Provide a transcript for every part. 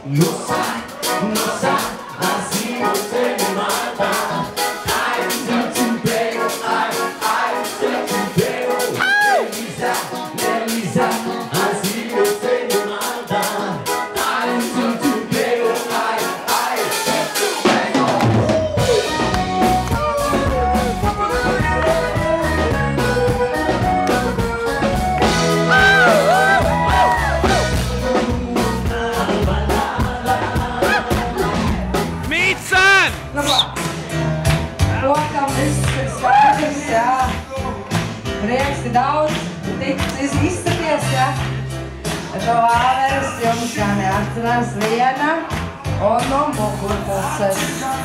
Prieks ir daudz, tiks izskaties, ja? To āveres jums kā neatcerās viena un no mugurpuses.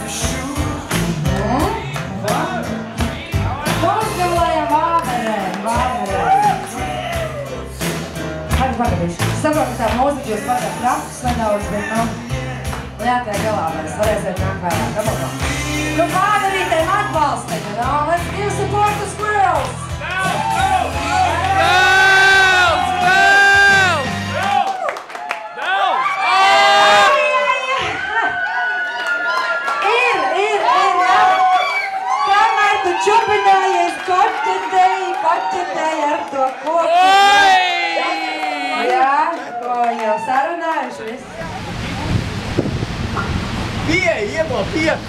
Uzgalājam āverēm. Pagaidīšu. Saprotu, ka tā mūzika jūs patīk kraftus nedaudz, bet jātiek galā, mēs varēsiet nākt vairāk. Nu, āverītēm atbalstiet, let's give support to squirrels! Kamēr tu čupinājies, koķetēji ar to koku. Jā, ko jau sarunājuši viss. Iedod iet!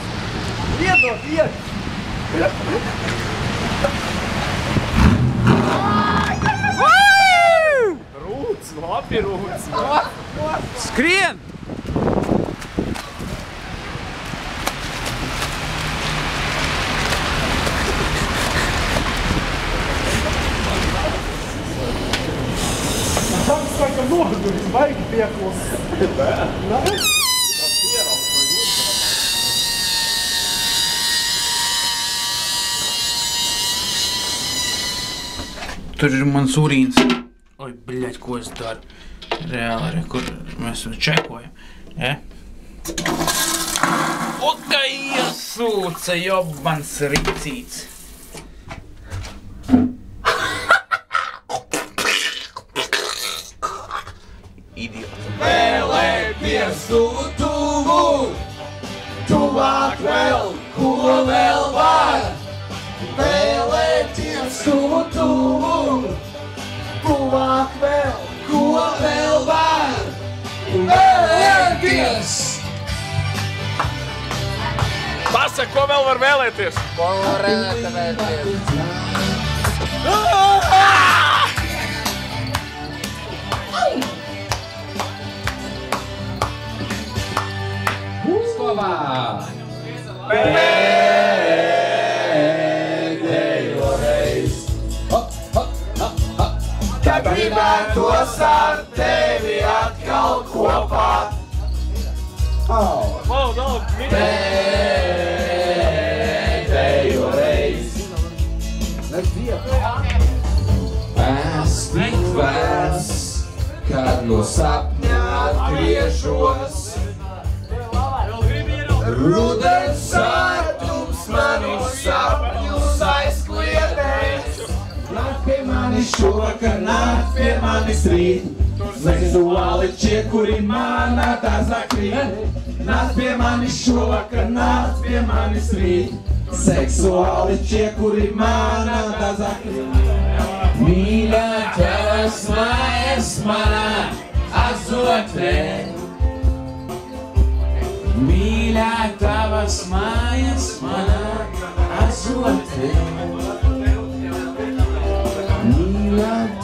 Rūts, labi rūts. Skrien! Tas saka noguris, baigi pieklos. Tur ir mans urīns. Oi, bļaļ, ko es daru? Reāli, kur mēs čekojam. O, kā iesūca jobans ricīts. Idiots. Vēlēties tuvu, tuvāk vēl, ko vēl var. Vēlēties tuvu, tuvāk vēl, ko vēl var. Vēlēties! Pasaka, ko vēl var vēlēties? Ko var vēlēties? Skovā! Pēdējo reiz. Kad gribētos ar tevi atkal kopā. Pēdējo reiz. Es tik vērs, kad no sapņā atgriežos. Rudens sārtums manu sapņus aizkliedēs. Nāk pie manis šovakar, nāk pie manis rīt. Seksuāli čiekuri manā dārzā krīt. Nāk pie manis šovakar, nāk pie manis rīt. Seksuāli čiekuri manā dārzā krīt. Mīļā, tavas mājas manā azotē. Mīļā, tavas mājas manā azotē. Mīļā,